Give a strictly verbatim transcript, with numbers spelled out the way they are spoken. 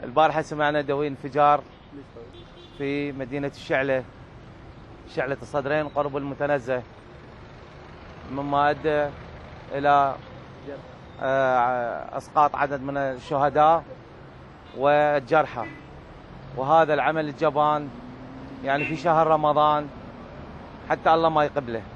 البارحة سمعنا دوي انفجار في مدينة الشعلة، شعلة الصدرين قرب المتنزه، مما أدى إلى اسقاط عدد من الشهداء والجرحى. وهذا العمل الجبان يعني في شهر رمضان حتى الله ما يقبله.